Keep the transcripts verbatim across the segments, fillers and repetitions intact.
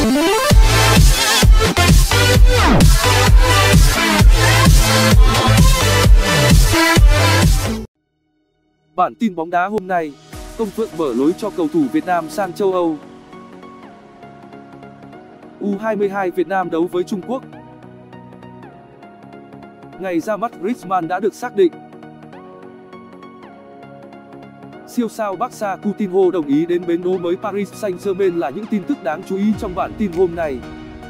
Bản tin bóng đá hôm nay, Công Phượng mở lối cho cầu thủ Việt Nam sang châu Âu. U hai mươi hai Việt Nam đấu với Trung Quốc. Ngày ra mắt Griezmann đã được xác định. Siêu sao Barca Coutinho đồng ý đến bến đỗ mới Paris Saint-Germain là những tin tức đáng chú ý trong bản tin hôm nay.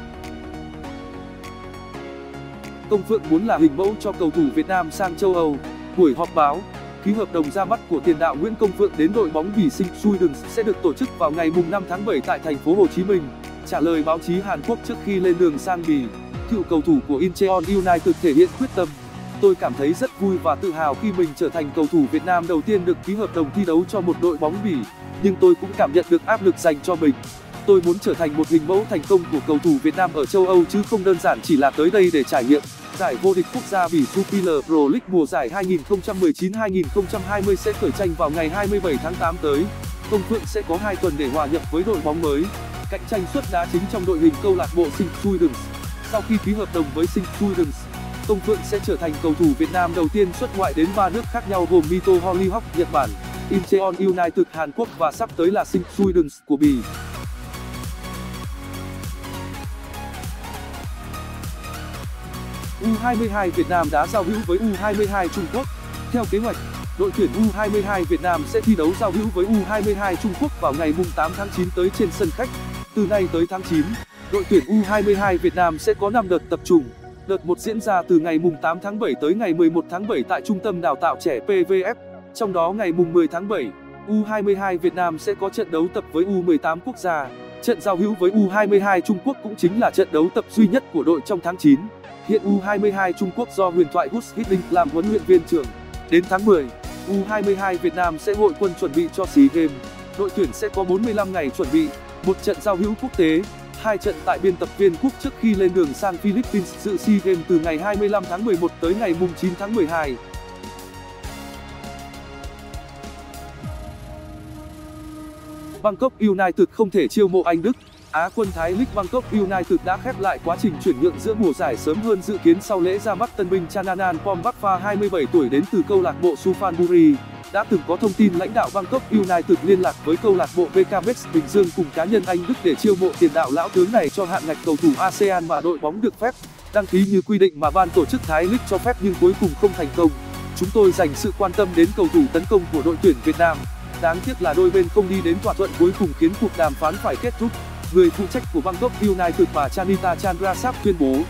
Công Phượng muốn là hình mẫu cho cầu thủ Việt Nam sang châu Âu. Buổi họp báo ký hợp đồng ra mắt của tiền đạo Nguyễn Công Phượng đến đội bóng Bỉ Sinh Sweden sẽ được tổ chức vào ngày năm tháng bảy tại thành phố Hồ Chí Minh. Trả lời báo chí Hàn Quốc trước khi lên đường sang Bỉ, cựu cầu thủ của Incheon United thể hiện quyết tâm: "Tôi cảm thấy rất vui và tự hào khi mình trở thành cầu thủ Việt Nam đầu tiên được ký hợp đồng thi đấu cho một đội bóng Bỉ, nhưng tôi cũng cảm nhận được áp lực dành cho mình. Tôi muốn trở thành một hình mẫu thành công của cầu thủ Việt Nam ở châu Âu chứ không đơn giản chỉ là tới đây để trải nghiệm." Giải vô địch quốc gia Bỉ Jupiler Pro League mùa giải hai nghìn không trăm mười chín hai nghìn không trăm hai mươi sẽ khởi tranh vào ngày hai mươi bảy tháng tám tới. Công Phượng sẽ có hai tuần để hòa nhập với đội bóng mới, cạnh tranh suất đá chính trong đội hình câu lạc bộ Sinh Sweden. Sau khi ký hợp đồng với Sinh Sweden, Công Phượng sẽ trở thành cầu thủ Việt Nam đầu tiên xuất ngoại đến ba nước khác nhau gồm Mito Hollyhock Nhật Bản, Incheon United Hàn Quốc và sắp tới là Sinh Sweden của Bỉ. U hai mươi hai Việt Nam đã giao hữu với U hai mươi hai Trung Quốc. Theo kế hoạch, đội tuyển U hai mươi hai Việt Nam sẽ thi đấu giao hữu với U hai mươi hai Trung Quốc vào ngày tám tháng chín tới trên sân khách. Từ nay tới tháng chín, đội tuyển U hai mươi hai Việt Nam sẽ có năm đợt tập trung. Đợt một diễn ra từ ngày tám tháng bảy tới ngày mười một tháng bảy tại Trung tâm Đào tạo trẻ pê vê ép. Trong đó ngày mười tháng bảy, U hai mươi hai Việt Nam sẽ có trận đấu tập với U mười tám quốc gia. Trận giao hữu với U hai mươi hai Trung Quốc cũng chính là trận đấu tập duy nhất của đội trong tháng chín. Hiện U hai mươi hai Trung Quốc do huyền thoại Gus Hiddink làm huấn luyện viên trưởng. Đến tháng mười, U hai mươi hai Việt Nam sẽ hội quân chuẩn bị cho SEA Games. Đội tuyển sẽ có bốn mươi lăm ngày chuẩn bị, một trận giao hữu quốc tế, hai trận tại biên tập viên quốc trước khi lên đường sang Philippines dự SEA Games từ ngày hai mươi lăm tháng mười một tới ngày chín tháng mười hai. Bangkok United không thể chiêu mộ Anh Đức. Á quân Thái League Bangkok United đã khép lại quá trình chuyển nhượng giữa mùa giải sớm hơn dự kiến sau lễ ra mắt tân binh Chananan Pompakpha hai mươi bảy tuổi đến từ câu lạc bộ Suphanburi. Đã từng có thông tin lãnh đạo Bangkok United liên lạc với câu lạc bộ bê ca Metz Bình Dương cùng cá nhân Anh Đức để chiêu mộ tiền đạo lão tướng này cho hạn ngạch cầu thủ a sê an mà đội bóng được phép đăng ký như quy định mà ban tổ chức Thái League cho phép nhưng cuối cùng không thành công. Chúng tôi dành sự quan tâm đến cầu thủ tấn công của đội tuyển Việt Nam. Đáng tiếc là đôi bên không đi đến thỏa thuận cuối cùng khiến cuộc đàm phán phải kết thúc. Người phụ trách của Bangkok United bà Chanita Chandrasap tuyên bố: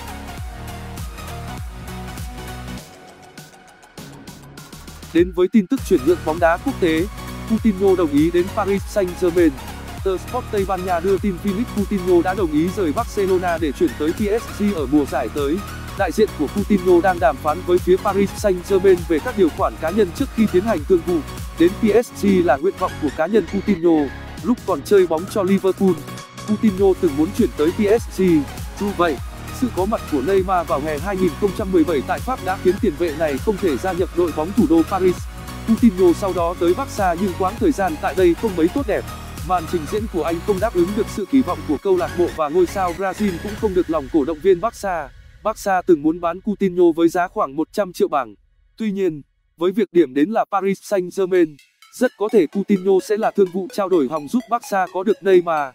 Đến với tin tức chuyển nhượng bóng đá quốc tế, Coutinho đồng ý đến Paris Saint-Germain. Tờ Sport Tây Ban Nha đưa tin Philippe Coutinho đã đồng ý rời Barcelona để chuyển tới pê ét giê ở mùa giải tới. Đại diện của Coutinho đang đàm phán với phía Paris Saint-Germain về các điều khoản cá nhân trước khi tiến hành thương vụ. Đến pê ét giê là nguyện vọng của cá nhân Coutinho. Lúc còn chơi bóng cho Liverpool, Coutinho từng muốn chuyển tới pê ét giê. Dù vậy, sự có mặt của Neymar vào hè hai nghìn không trăm mười bảy tại Pháp đã khiến tiền vệ này không thể gia nhập đội bóng thủ đô Paris. Coutinho sau đó tới Barca nhưng quãng thời gian tại đây không mấy tốt đẹp. Màn trình diễn của anh không đáp ứng được sự kỳ vọng của câu lạc bộ và ngôi sao Brazil cũng không được lòng cổ động viên Barca. Barca từng muốn bán Coutinho với giá khoảng một trăm triệu bảng. Tuy nhiên, với việc điểm đến là Paris Saint-Germain, rất có thể Coutinho sẽ là thương vụ trao đổi hỏng giúp Barca có được Neymar.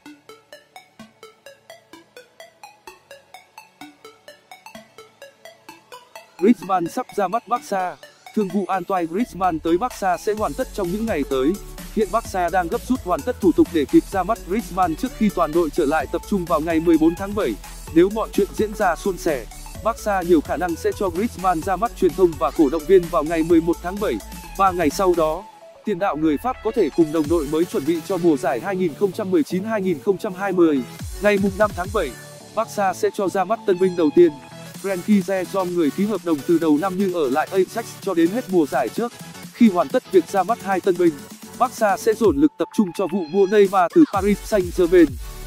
Griezmann sắp ra mắt Barca. Thương vụ Antoine Griezmann tới Barca sẽ hoàn tất trong những ngày tới. Hiện Barca đang gấp rút hoàn tất thủ tục để kịp ra mắt Griezmann trước khi toàn đội trở lại tập trung vào ngày mười bốn tháng bảy. Nếu mọi chuyện diễn ra suôn sẻ, Barca nhiều khả năng sẽ cho Griezmann ra mắt truyền thông và cổ động viên vào ngày mười một tháng bảy. Ba ngày sau đó, tiền đạo người Pháp có thể cùng đồng đội mới chuẩn bị cho mùa giải hai nghìn không trăm mười chín hai nghìn không trăm hai mươi. Ngày năm tháng bảy, Barca sẽ cho ra mắt tân binh đầu tiên. Frenkie de Jong người ký hợp đồng từ đầu năm nhưng ở lại Ajax cho đến hết mùa giải trước. Khi hoàn tất việc ra mắt hai tân binh, Barca sẽ dồn lực tập trung cho vụ mua Neymar từ Paris Saint-Germain.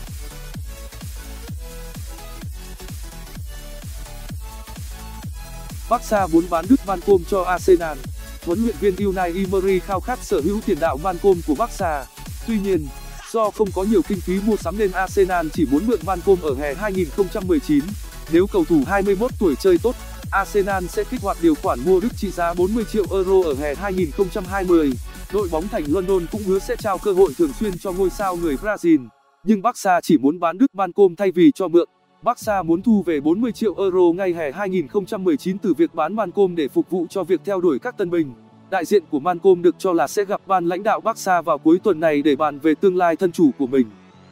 Barca muốn bán đứt Malcolm cho Arsenal. Huấn luyện viên Unai Emery khao khát sở hữu tiền đạo Malcolm của Barca. Tuy nhiên, Do không có nhiều kinh phí mua sắm nên Arsenal chỉ muốn mượn Malcolm ở hè hai nghìn không trăm mười chín. Nếu cầu thủ hai mươi mốt tuổi chơi tốt, Arsenal sẽ kích hoạt điều khoản mua Đức trị giá bốn mươi triệu euro ở hè hai nghìn không trăm hai mươi. Đội bóng thành London cũng hứa sẽ trao cơ hội thường xuyên cho ngôi sao người Brazil, nhưng Barca chỉ muốn bán Đức Malcolm thay vì cho mượn. Barca muốn thu về bốn mươi triệu euro ngay hè hai nghìn không trăm mười chín từ việc bán Malcolm để phục vụ cho việc theo đuổi các tân binh. Đại diện của Malcolm được cho là sẽ gặp ban lãnh đạo Barca vào cuối tuần này để bàn về tương lai thân chủ của mình.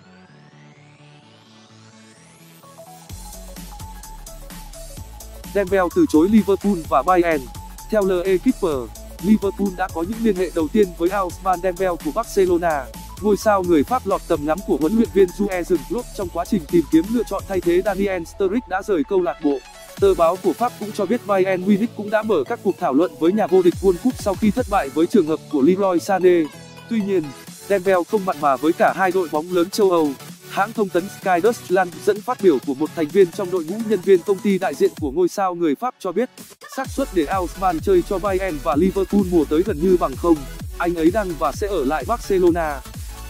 Dembele từ chối Liverpool và Bayern. Theo L'Equipe, Liverpool đã có những liên hệ đầu tiên với Ousmane Dembele của Barcelona. Ngôi sao người Pháp lọt tầm ngắm của huấn luyện viên Jurgen Klopp trong quá trình tìm kiếm lựa chọn thay thế Daniel Sturridge đã rời câu lạc bộ. Tờ báo của Pháp cũng cho biết Bayern Munich cũng đã mở các cuộc thảo luận với nhà vô địch World Cup sau khi thất bại với trường hợp của Leroy Sané. Tuy nhiên, Dembele không mặn mà với cả hai đội bóng lớn châu Âu. Hãng thông tấn Sky Deutschland dẫn phát biểu của một thành viên trong đội ngũ nhân viên công ty đại diện của ngôi sao người Pháp cho biết, xác suất để Ousmane chơi cho Bayern và Liverpool mùa tới gần như bằng không. Anh ấy đang và sẽ ở lại Barcelona.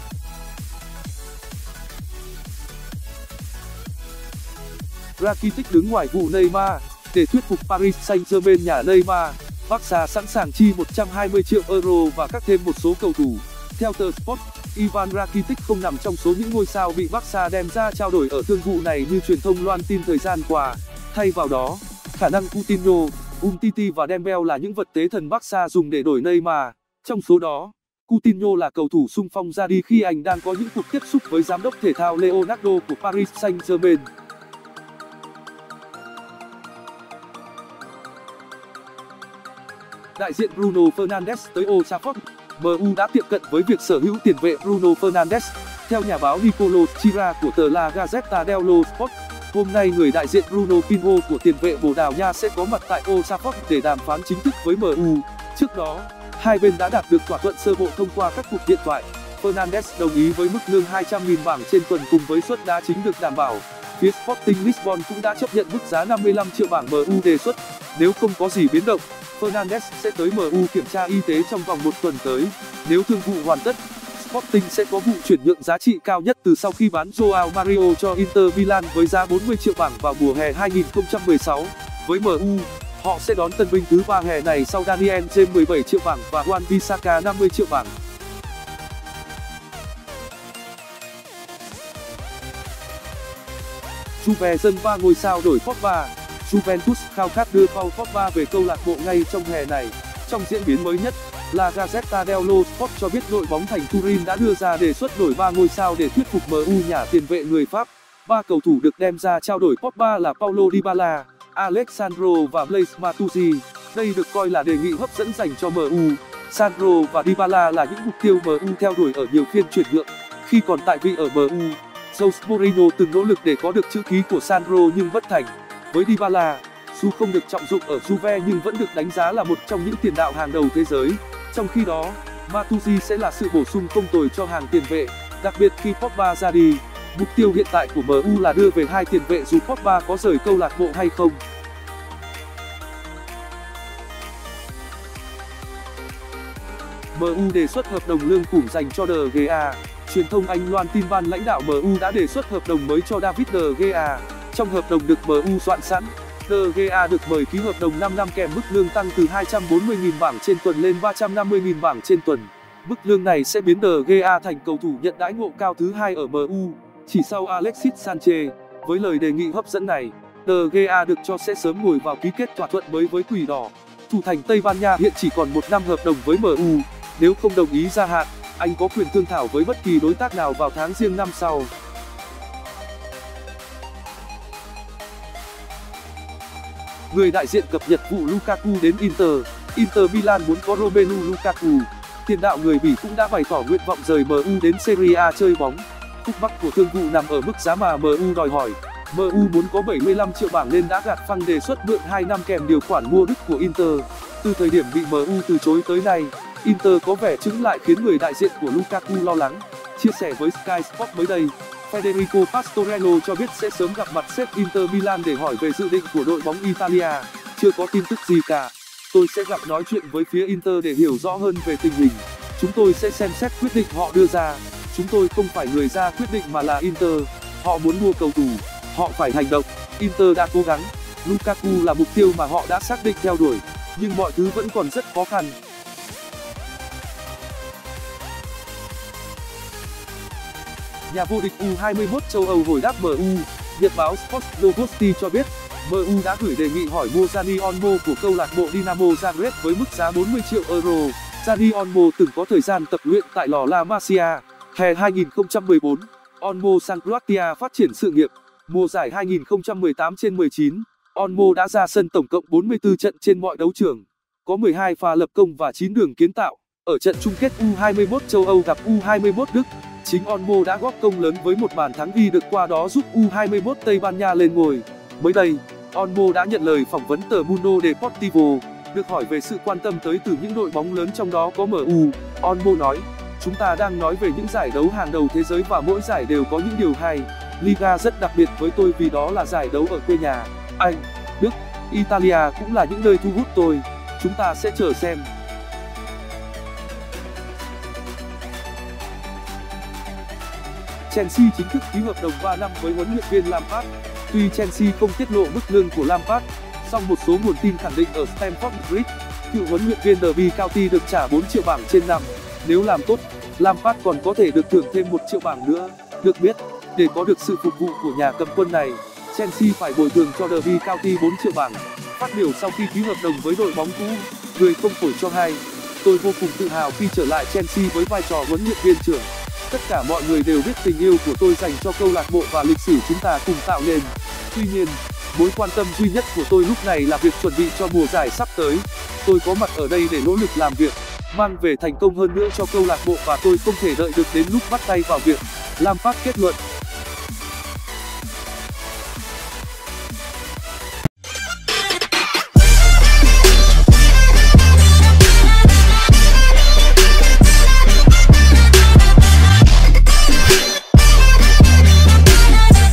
Rakitic đứng ngoài vụ Neymar để thuyết phục Paris Saint-Germain nhà Neymar. Barca sẵn sàng chi một trăm hai mươi triệu euro và cắt thêm một số cầu thủ. Theo tờ Sport, Ivan Rakitic không nằm trong số những ngôi sao bị Barca đem ra trao đổi ở thương vụ này như truyền thông loan tin thời gian qua. Thay vào đó, khả năng Coutinho, Umtiti và Dembele là những vật tế thần Barca dùng để đổi Neymar. Trong số đó, Coutinho là cầu thủ xung phong ra đi khi anh đang có những cuộc tiếp xúc với giám đốc thể thao Leonardo của Paris Saint-Germain. Đại diện Bruno Fernandes tới Old Trafford. em u đã tiệm cận với việc sở hữu tiền vệ Bruno Fernandes. Theo nhà báo Nicolo Chira của tờ La Gazzetta dello Sport, hôm nay người đại diện Bruno Pinho của tiền vệ Bồ Đào Nha sẽ có mặt tại Old Trafford để đàm phán chính thức với em u. Trước đó, hai bên đã đạt được thỏa thuận sơ bộ thông qua các cuộc điện thoại. Fernandes đồng ý với mức lương hai trăm nghìn bảng trên tuần cùng với suất đá chính được đảm bảo. Phía Sporting Lisbon cũng đã chấp nhận mức giá năm mươi lăm triệu bảng em u đề xuất. Nếu không có gì biến động, Fernandes sẽ tới em u kiểm tra y tế trong vòng một tuần tới. Nếu thương vụ hoàn tất, Sporting sẽ có vụ chuyển nhượng giá trị cao nhất từ sau khi bán Joao Mario cho Inter Milan với giá bốn mươi triệu bảng vào mùa hè hai nghìn không trăm mười sáu. Với em u, họ sẽ đón tân binh thứ ba hè này sau Daniel James mười bảy triệu bảng và Wan-Bissaka năm mươi triệu bảng. Juve dâng ba ngôi sao đổi Pogba. Juventus khao khát đưa Paul Pogba về câu lạc bộ ngay trong hè này. Trong diễn biến mới nhất, La Gazzetta dello Sport cho biết đội bóng thành Turin đã đưa ra đề xuất đổi ba ngôi sao để thuyết phục em u nhả tiền vệ người Pháp. Ba cầu thủ được đem ra trao đổi Pogba là Paulo Dybala, Alessandro và Blaise Matuidi. Đây được coi là đề nghị hấp dẫn dành cho em u. Sandro và Dybala là những mục tiêu em u theo đuổi ở nhiều phiên chuyển nhượng. Khi còn tại vị ở em u, Jose Mourinho từng nỗ lực để có được chữ ký của Sandro nhưng bất thành. Với Dybala, dù không được trọng dụng ở Juve nhưng vẫn được đánh giá là một trong những tiền đạo hàng đầu thế giới. Trong khi đó, Matuidi sẽ là sự bổ sung không tồi cho hàng tiền vệ, đặc biệt khi Pogba ra đi. Mục tiêu hiện tại của em u là đưa về hai tiền vệ dù Pogba có rời câu lạc bộ hay không. em u đề xuất hợp đồng lương khủng dành cho De Gea. Truyền thông Anh loan tin ban lãnh đạo em u đã đề xuất hợp đồng mới cho David De Gea. Trong hợp đồng được em u soạn sẵn, De Gea được mời ký hợp đồng năm năm kèm mức lương tăng từ hai trăm bốn mươi nghìn bảng trên tuần lên ba trăm năm mươi nghìn bảng trên tuần. Mức lương này sẽ biến De Gea thành cầu thủ nhận đãi ngộ cao thứ hai ở em u, chỉ sau Alexis Sanchez. Với lời đề nghị hấp dẫn này, De Gea được cho sẽ sớm ngồi vào ký kết thỏa thuận mới với Quỷ Đỏ. Thủ thành Tây Ban Nha hiện chỉ còn một năm hợp đồng với em u. Nếu không đồng ý gia hạn, anh có quyền thương thảo với bất kỳ đối tác nào vào tháng Giêng năm sau. Người đại diện cập nhật vụ Lukaku đến Inter. Inter Milan muốn có Romelu Lukaku. Tiền đạo người Bỉ cũng đã bày tỏ nguyện vọng rời em u đến Serie A chơi bóng. Khúc mắc của thương vụ nằm ở mức giá mà em u đòi hỏi. em u muốn có bảy mươi lăm triệu bảng nên đã gạt phăng đề xuất mượn hai năm kèm điều khoản mua đứt của Inter. Từ thời điểm bị em u từ chối tới nay, Inter có vẻ chững lại khiến người đại diện của Lukaku lo lắng. Chia sẻ với Sky Sport mới đây, Federico Pastorello cho biết sẽ sớm gặp mặt sếp Inter Milan để hỏi về dự định của đội bóng Italia. Chưa có tin tức gì cả. Tôi sẽ gặp nói chuyện với phía Inter để hiểu rõ hơn về tình hình. Chúng tôi sẽ xem xét quyết định họ đưa ra. Chúng tôi không phải người ra quyết định mà là Inter. Họ muốn mua cầu thủ, họ phải hành động. Inter đã cố gắng. Lukaku là mục tiêu mà họ đã xác định theo đuổi, nhưng mọi thứ vẫn còn rất khó khăn. Nhà vô địch U hai mươi mốt châu Âu hồi đáp em u. Nhật báo Sport Novosti cho biết, em u đã gửi đề nghị hỏi mua Dani Olmo của câu lạc bộ Dinamo Zagreb với mức giá bốn mươi triệu euro. Dani Olmo từng có thời gian tập luyện tại lò La Masia. Hè hai nghìn không trăm mười bốn, Olmo sang Croatia phát triển sự nghiệp. Mùa giải hai nghìn không trăm mười tám trên mười chín, Olmo đã ra sân tổng cộng bốn mươi tư trận trên mọi đấu trường, có mười hai pha lập công và chín đường kiến tạo. Ở trận chung kết U hai mươi mốt châu Âu gặp U hai mươi mốt Đức, chính Olmo đã góp công lớn với một bàn thắng ghi được, qua đó giúp U hai mươi mốt Tây Ban Nha lên ngôi. Mới đây, Olmo đã nhận lời phỏng vấn tờ Mundo Deportivo. Được hỏi về sự quan tâm tới từ những đội bóng lớn trong đó có em u, Olmo nói: "Chúng ta đang nói về những giải đấu hàng đầu thế giới và mỗi giải đều có những điều hay. Liga rất đặc biệt với tôi vì đó là giải đấu ở quê nhà. Anh, Đức, Italia cũng là những nơi thu hút tôi. Chúng ta sẽ chờ xem." Chelsea chính thức ký hợp đồng ba năm với huấn luyện viên Lampard. Tuy Chelsea không tiết lộ mức lương của Lampard, song một số nguồn tin khẳng định ở Stamford Bridge, cựu huấn luyện viên Derby County được trả bốn triệu bảng trên năm. Nếu làm tốt, Lampard còn có thể được thưởng thêm một triệu bảng nữa. Được biết, để có được sự phục vụ của nhà cầm quân này, Chelsea phải bồi thường cho Derby County bốn triệu bảng. Phát biểu sau khi ký hợp đồng với đội bóng cũ, người không phổi cho hay: "Tôi vô cùng tự hào khi trở lại Chelsea với vai trò huấn luyện viên trưởng. Tất cả mọi người đều biết tình yêu của tôi dành cho câu lạc bộ và lịch sử chúng ta cùng tạo nên. Tuy nhiên, mối quan tâm duy nhất của tôi lúc này là việc chuẩn bị cho mùa giải sắp tới. Tôi có mặt ở đây để nỗ lực làm việc, mang về thành công hơn nữa cho câu lạc bộ và tôi không thể đợi được đến lúc bắt tay vào việc." Lampard kết luận.